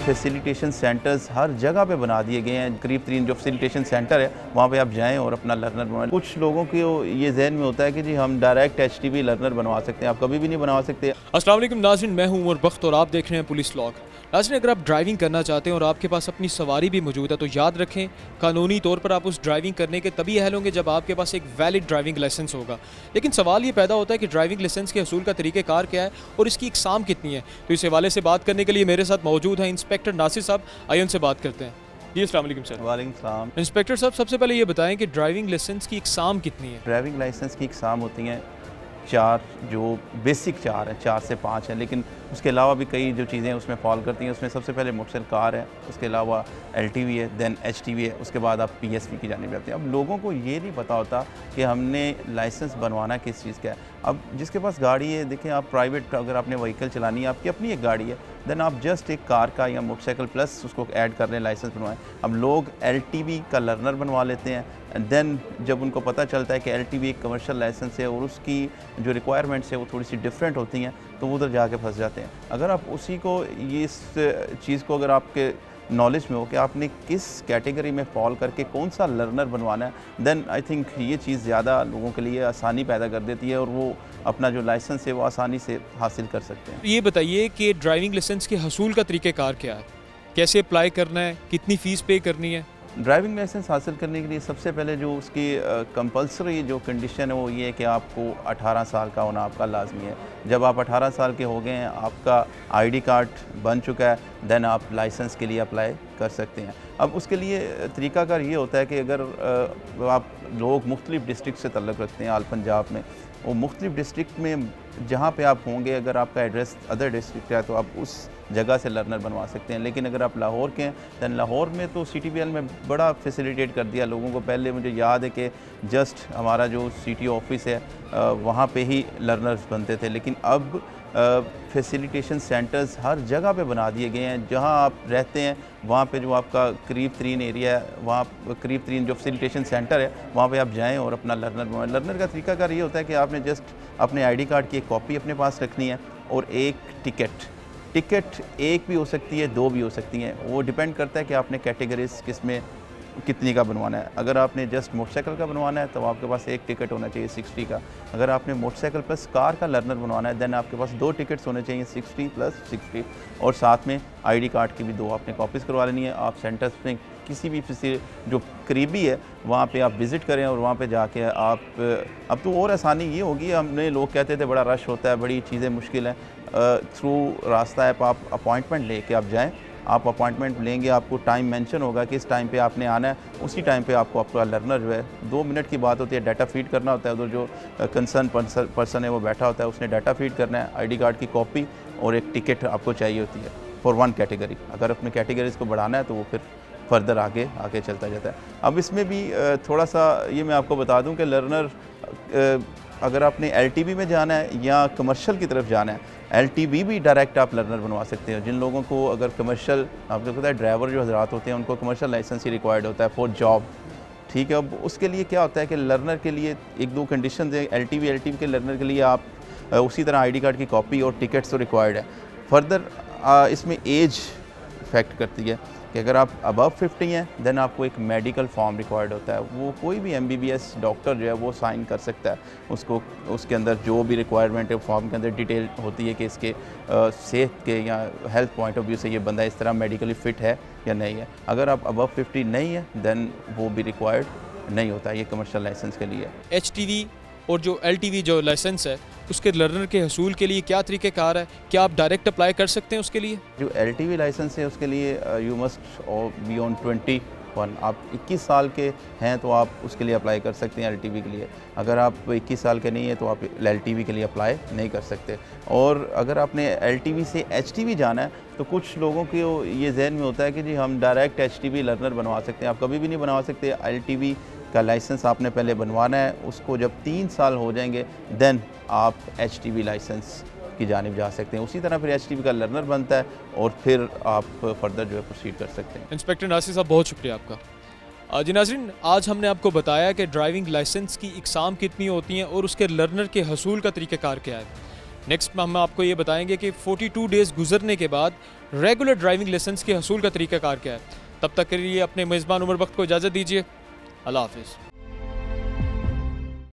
Facilitation centres हर जगह पे बना दिए गए हैं। करीब 3 जो फैसिलिटेशन सेंटर है वहाँ पे आप जाएं और अपना लर्नर बनवाएं। कुछ लोगों के ये जहन में होता है कि जी हम डायरेक्ट HTV लर्नर बनवा सकते हैं, आप कभी भी नहीं बनवा सकते। अस्सलाम वालेकुम नाज़रीन, मैं हूं उमर बख्त और आप देख रहे हैं पुलिस व्लॉग। नाज़रीन, अगर आप ड्राइविंग करना चाहते हैं और आपके पास अपनी सवारी भी मौजूद है तो याद रखें, कानूनी तौर पर आप उस ड्राइविंग करने के तभी अहल होंगे जब आपके पास एक वैलिड ड्राइविंग लाइसेंस होगा। लेकिन सवाल ये पैदा होता है कि ड्राइविंग लाइसेंस के हसूल का तरीक़ेकार क्या है और इसकी इकसाम कितनी है। तो इस हवाले से बात करने के लिए मेरे साथ मौजूद हैं इंस्पेक्टर नासिर साहब। आइए उनसे बात करते हैं। जी अस्सलाम वालेकुम सर। वालेकुम सलाम। इंस्पेक्टर साहब, सबसे पहले ये बताएं कि ड्राइविंग लाइसेंस की इकसाम कितनी है। ड्राइविंग लाइसेंस की इकसाम होती हैं 4, जो बेसिक 4 हैं, 4 से 5 हैं, लेकिन उसके अलावा भी कई जो चीज़ें उसमें फॉल करती हैं। उसमें सबसे पहले मोटरसाइकिल कार है, उसके अलावा LTV है, देन HTV है, उसके बाद आप PSV की जानिब जाते हैं। अब लोगों को ये नहीं पता होता कि हमने लाइसेंस बनवाना किस चीज़ का है। अब जिसके पास गाड़ी है, देखें आप प्राइवेट अगर आपने व्हीकल चलानी है, आपकी अपनी एक गाड़ी है, देन आप जस्ट एक कार का या मोटरसाइकिल प्लस उसको ऐड कर लें, लाइसेंस बनवाएं। अब लोग LTV का लर्नर बनवा लेते हैं एंड देन जब उनको पता चलता है कि LTV एक कमर्शियल लाइसेंस है और उसकी जो रिक्वायरमेंट्स है वो थोड़ी सी डिफरेंट होती हैं, तो वो उधर जाके फंस जाते हैं। अगर आप उसी को ये इस चीज़ को अगर आपके नॉलेज में हो कि आपने किस कैटेगरी में फॉल करके कौन सा लर्नर बनवाना है, देन आई थिंक ये चीज़ ज़्यादा लोगों के लिए आसानी पैदा कर देती है और वो अपना जो लाइसेंस है वो आसानी से हासिल कर सकते हैं। ये बताइए कि ड्राइविंग लाइसेंस के हसूल का तरीक़ेकार क्या है, कैसे अप्लाई करना है, कितनी फ़ीस पे करनी है। ड्राइविंग लाइसेंस हासिल करने के लिए सबसे पहले जो उसकी कंपलसरी जो कंडीशन है वो ये है कि आपको 18 साल का होना आपका लाजमी है। जब आप 18 साल के हो गए हैं, आपका ID कार्ड बन चुका है, देन आप लाइसेंस के लिए अप्लाई कर सकते हैं। अब उसके लिए तरीक़ाकार ये होता है कि अगर आप लोग मुख्तलिफ़ डिस्ट्रिक्ट से तल्लुक़ रखते हैं, आल पंजाब में, वो मुख्तलिफ़ डिस्ट्रिक्ट में जहाँ पे आप होंगे, अगर आपका एड्रेस अदर डिस्ट्रिक्ट है तो आप उस जगह से लर्नर बनवा सकते हैं। लेकिन अगर आप लाहौर के हैं, दैन लाहौर में तो CTPL में बड़ा फैसिलिटेट कर दिया लोगों को। पहले मुझे याद है कि जस्ट हमारा जो CTO ऑफिस है वहाँ पे ही लर्नर्स बनते थे, लेकिन अब फैसिलिटेशन सेंटर्स हर जगह पे बना दिए गए हैं। जहाँ आप रहते हैं वहाँ पे जो आपका करीब 3 एरिया है, वहाँ करीब 3 जो फैसिलिटेशन सेंटर है वहाँ पे आप जाएं और अपना लर्नर बनवाएं। लर्नर का तरीकाकार ये होता है कि आपने जस्ट अपने ID कार्ड की एक कॉपी अपने पास रखनी है और एक टिकट एक भी हो सकती है, 2 भी हो सकती हैं, वो डिपेंड करता है कि आपने कैटेगरीज किस में कितनी का बनवाना है। अगर आपने जस्ट मोटरसाइकिल का बनवाना है तो आपके पास एक टिकट होना चाहिए 60 का। अगर आपने मोटरसाइकिल प्लस कार का लर्नर बनवाना है, देन आपके पास 2 टिकट्स होने चाहिए 60 प्लस 60, और साथ में ID कार्ड की भी 2 आपने कॉपीज़ करवा लेनी है। आप सेंटर्स में किसी भी जो करीबी है वहाँ पे आप विज़िट करें और वहाँ पे जाके आप अब तो और आसानी ये होगी। हमने लोग कहते थे बड़ा रश होता है, बड़ी चीज़ें मुश्किल हैं, थ्रू रास्ता ऐप आप अपॉइंटमेंट लेके आप जाएँ। आप अपॉइंटमेंट लेंगे, आपको टाइम मेंशन होगा कि इस टाइम पे आपने आना है, उसी टाइम पे आपको आपका लर्नर जो है 2 मिनट की बात होती है, डाटा फीड करना होता है। उधर जो कंसर्न पर्सन है वो बैठा होता है, उसने डाटा फीड करना है, ID कार्ड की कॉपी और एक टिकट आपको चाहिए होती है फॉर 1 कैटेगरी। अगर अपने कैटेगरीज को बढ़ाना है तो वो फिर फर्दर आगे चलता जाता है। अब इसमें भी थोड़ा सा ये मैं आपको बता दूं कि लर्नर अगर आपने LTV में जाना है या कमर्शियल की तरफ जाना है, LTV भी डायरेक्ट आप लर्नर बनवा सकते हो। जिन लोगों को अगर कमर्शियल, आपको पता है ड्राइवर जो हजरात होते हैं उनको कमर्शियल लाइसेंस ही रिक्वायर्ड होता है फॉर जॉब, ठीक है। अब उसके लिए क्या होता है कि लर्नर के लिए 1-2 कंडीशन है। LTV के लर्नर के लिए आप उसी तरह ID कार्ड की कॉपी और टिकट्स तो रिक्वायर्ड है। फर्दर इसमें एज इफेक्ट करती है कि अगर आप अबव 50 हैं देन आपको एक मेडिकल फॉर्म रिक्वायर्ड होता है। वो कोई भी MBBS डॉक्टर जो है वो साइन कर सकता है उसको। उसके अंदर जो भी रिक्वायरमेंट है फॉर्म के अंदर डिटेल होती है कि इसके सेहत के या हेल्थ पॉइंट ऑफ व्यू से ये बंदा इस तरह मेडिकली फ़िट है या नहीं है। अगर आप अबव 50 नहीं है देन वो भी रिक्वायर्ड नहीं होता है, ये कमर्शियल लाइसेंस के लिए। HTV और जो LTV जो लाइसेंस है उसके लर्नर के हसूल के लिए क्या तरीक़ेकार है, क्या आप डायरेक्ट अप्लाई कर सकते हैं उसके लिए? जो LTV लाइसेंस है उसके लिए यू मस्ट बी ऑन 21। आप 21 साल के हैं तो आप उसके लिए अप्लाई कर सकते हैं LTV के लिए। अगर आप 21 साल के नहीं हैं तो आप LTV के लिए अप्लाई नहीं कर सकते। और अगर आपने LTV से HTV जाना है तो कुछ लोगों के ये जहन में होता है कि जी हम डायरेक्ट HTV लर्नर बनवा सकते हैं, आप कभी भी नहीं बनवा सकते। LTV का लाइसेंस आपने पहले बनवाना है, उसको जब 3 साल हो जाएंगे देन आप HTV लाइसेंस की जानिब जा सकते हैं। उसी तरह फिर HTV का लर्नर बनता है और फिर आप फर्दर जो है प्रोसीड कर सकते हैं। इंस्पेक्टर नासिर साहब, बहुत शुक्रिया आपका। जी नाज़रीन, आज हमने आपको बताया कि ड्राइविंग लाइसेंस की इकसाम कितनी होती हैं और उसके लर्नर के हसूल का तरीक़ेकार क्या है। नेक्स्ट हम आपको ये बताएंगे कि 42 डेज़ गुजरने के बाद रेगुलर ड्राइविंग लाइसेंस के हसूल का तरीकाकार क्या है। तब तक के लिए अपने मेज़बान उमर बख्त को इजाज़त दीजिए। अल्लाह हाफिज़।